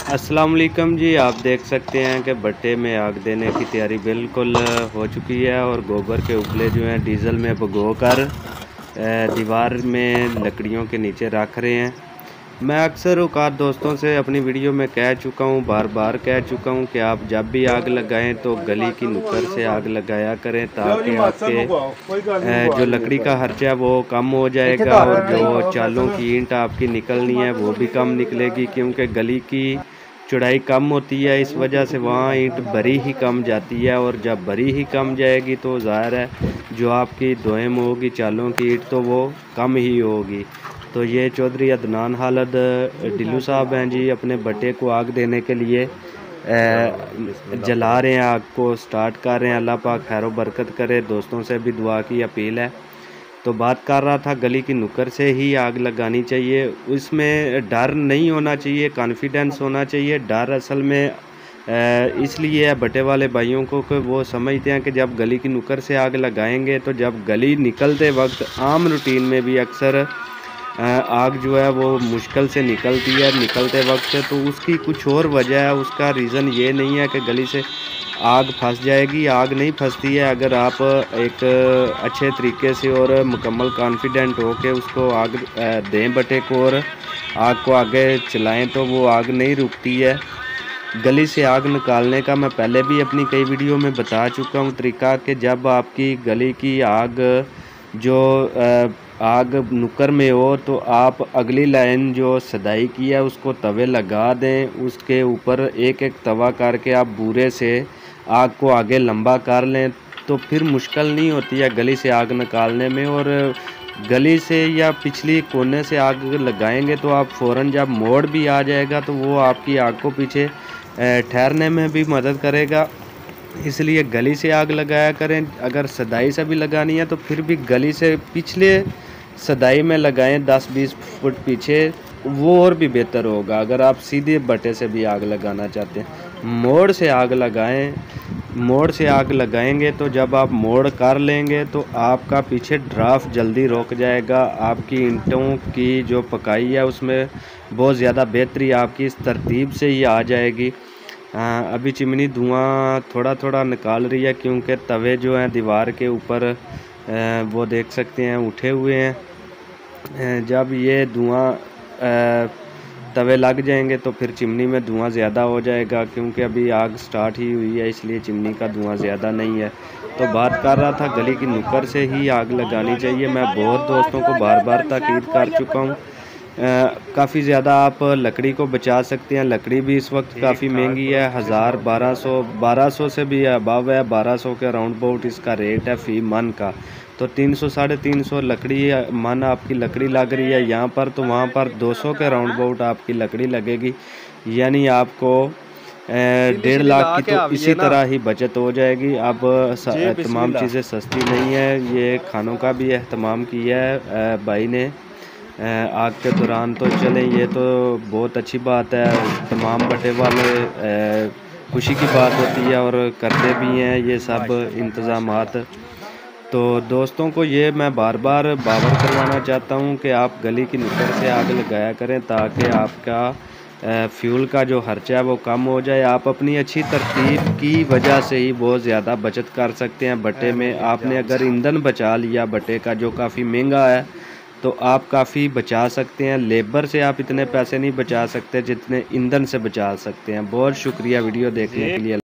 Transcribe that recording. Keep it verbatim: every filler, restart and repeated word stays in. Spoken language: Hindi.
अस्सलाम वालेकुम जी। आप देख सकते हैं कि भट्टे में आग देने की तैयारी बिल्कुल हो चुकी है और गोबर के उपले जो हैं डीज़ल में भिगो कर दीवार में लकड़ियों के नीचे रख रहे हैं। मैं अक्सर औकात दोस्तों से अपनी वीडियो में कह चुका हूँ, बार बार कह चुका हूँ कि आप जब भी आग लगाएं तो गली की नुक्कड़ से आग लगाया करें ताकि आपके जो लकड़ी का खर्चा है वो कम हो जाएगा और जो चालों की ईंट आपकी निकलनी है वो भी कम निकलेगी, क्योंकि गली की चौड़ाई कम होती है, इस वजह से वहाँ ईंट भरी ही कम जाती है और जब भरी ही कम जाएगी तो ज़ाहिर है जो आपकी दोहम होगी चालों की ईंट तो वो कम ही होगी। तो ये चौधरी अदनान खालिद डिल्लू साहब हैं जी, अपने भट्टे को आग देने के लिए जला रहे हैं, आग को स्टार्ट कर रहे हैं। अल्लाह पाक खैरो बरकत करे। दोस्तों से भी दुआ की अपील है। तो बात कर रहा था गली की नुक्कड़ से ही आग लगानी चाहिए, उसमें डर नहीं होना चाहिए, कॉन्फिडेंस होना चाहिए। डर असल में इसलिए है भट्टे वाले भाइयों को कि वो समझते हैं कि जब गली की नुक्कड़ से आग लगाएंगे तो जब गली निकलते वक्त आम रूटीन में भी अक्सर आग जो है वो मुश्किल से निकलती है निकलते वक्त, तो उसकी कुछ और वजह है। उसका रीज़न ये नहीं है कि गली से आग फंस जाएगी, आग नहीं फंसती है। अगर आप एक अच्छे तरीके से और मुकम्मल कॉन्फिडेंट हो के उसको आग दें भट्टे को और आग को आगे चलाएं तो वो आग नहीं रुकती है। गली से आग निकालने का मैं पहले भी अपनी कई वीडियो में बता चुका हूँ तरीका, कि जब आपकी गली की आग जो आग नुक्कड़ में हो तो आप अगली लाइन जो सदाई की है उसको तवे लगा दें, उसके ऊपर एक एक तवा करके आप बूरे से आग को आगे लंबा कर लें, तो फिर मुश्किल नहीं होती है गली से आग निकालने में। और गली से या पिछली कोने से आग लगाएंगे तो आप फ़ौरन जब मोड़ भी आ जाएगा तो वो आपकी आग को पीछे ठहरने में भी मदद करेगा। इसलिए गली से आग लगाया करें। अगर सदाई से भी लगानी है तो फिर भी गली से पिछले सदाई में लगाएं, दस बीस फुट पीछे, वो और भी बेहतर होगा। अगर आप सीधे भट्टे से भी आग लगाना चाहते हैं, मोड़ से आग लगाएं। मोड़ से आग लगाएंगे तो जब आप मोड़ कर लेंगे तो आपका पीछे ड्राफ्ट जल्दी रुक जाएगा, आपकी ईंटों की जो पकाई है उसमें बहुत ज़्यादा बेहतरी आपकी इस तरतीब से ही आ जाएगी। आ, अभी चिमनी धुआं थोड़ा थोड़ा निकाल रही है क्योंकि तवे जो हैं दीवार के ऊपर वो देख सकते हैं उठे हुए हैं। जब ये धुआं तवे लग जाएंगे तो फिर चिमनी में धुआं ज़्यादा हो जाएगा, क्योंकि अभी आग स्टार्ट ही हुई है इसलिए चिमनी का धुआं ज़्यादा नहीं है। तो बात कर रहा था गली की नुक्कड़ से ही आग लगानी चाहिए। मैं बहुत दोस्तों को बार बार ताकीद कर चुका हूँ। काफ़ी ज़्यादा आप लकड़ी को बचा सकते हैं। लकड़ी भी इस वक्त काफ़ी महंगी है, हज़ार बारह सौ बारह सौ से भी अबव है, बारह सौ के राउंड अबाउट इसका रेट है फ़ी मन का। तो तीन सौ साढ़े तीन सौ लकड़ी मन आपकी लकड़ी लग रही है यहाँ पर, तो वहाँ पर दो सौ के राउंड अबाउट आपकी लकड़ी लगेगी, यानी आपको डेढ़ लाख की तो इसी तरह ही बचत हो जाएगी। अब तमाम चीज़ें सस्ती नहीं है, ये खानों का भी एहतमाम किया है भाई ने आग के दौरान। तो चलें, ये तो बहुत अच्छी बात है, तमाम भट्टे वाले खुशी की बात होती है और करते भी हैं ये सब इंतज़ामात। तो दोस्तों को ये मैं बार बार बावर करवाना चाहता हूँ कि आप गली की नुक्कड़ से आग लगाया करें ताकि आपका फ्यूल का जो खर्चा है वो कम हो जाए। आप अपनी अच्छी तरतीब की वजह से ही बहुत ज़्यादा बचत कर सकते हैं भट्टे में। आपने अगर ईंधन बचा लिया भट्टे का जो काफ़ी महंगा है तो आप काफ़ी बचा सकते हैं। लेबर से आप इतने पैसे नहीं बचा सकते जितने ईंधन से बचा सकते हैं। बहुत शुक्रिया वीडियो देखने के लिए।